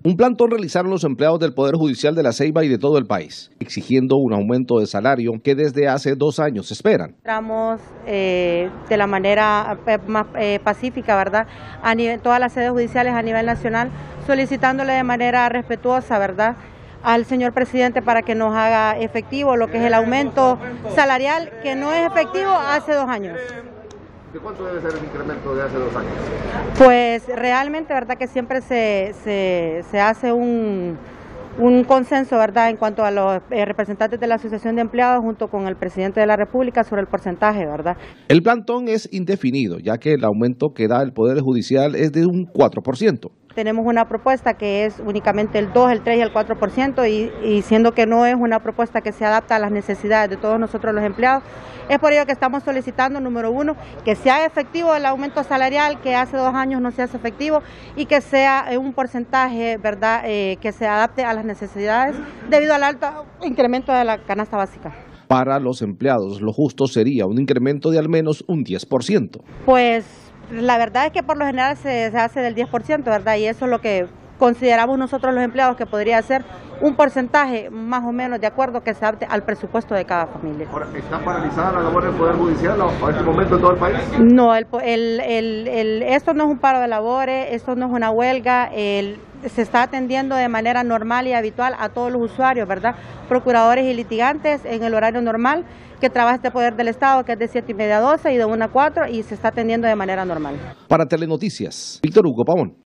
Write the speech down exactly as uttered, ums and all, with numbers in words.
Un plantón realizaron los empleados del Poder Judicial de La Ceiba y de todo el país, exigiendo un aumento de salario que desde hace dos años esperan. Entramos eh, de la manera eh, más eh, pacífica, ¿verdad?, a nivel, todas las sedes judiciales a nivel nacional, solicitándole de manera respetuosa, ¿verdad?, al señor presidente para que nos haga efectivo lo que es el aumento salarial, que no es efectivo hace dos años. ¿De cuánto debe ser el incremento de hace dos años? Pues realmente, verdad que siempre se, se, se hace un, un consenso, verdad, en cuanto a los eh, representantes de la Asociación de Empleados junto con el presidente de la República sobre el porcentaje, verdad. El plantón es indefinido, ya que el aumento que da el Poder Judicial es de un cuatro por ciento. Tenemos una propuesta que es únicamente el dos, el tres y el cuatro por ciento y, y siendo que no es una propuesta que se adapta a las necesidades de todos nosotros los empleados, es por ello que estamos solicitando, número uno, que sea efectivo el aumento salarial que hace dos años no se hace efectivo y que sea un porcentaje, ¿verdad?, eh, que se adapte a las necesidades debido al alto incremento de la canasta básica. Para los empleados, lo justo sería un incremento de al menos un diez por ciento. Pues la verdad es que por lo general se, se hace del diez por ciento, ¿verdad? Y eso es lo que consideramos nosotros los empleados que podría ser un porcentaje más o menos de acuerdo que se adapte al presupuesto de cada familia. Ahora, ¿está paralizada la labor del Poder Judicial a este momento en todo el país? No, el, el, el, el, esto no es un paro de labores, esto no es una huelga, el, se está atendiendo de manera normal y habitual a todos los usuarios, ¿verdad? Procuradores y litigantes en el horario normal que trabaja este Poder del Estado, que es de siete y media a doce y de una a cuatro, y se está atendiendo de manera normal. Para Telenoticias, Víctor Hugo Pavón.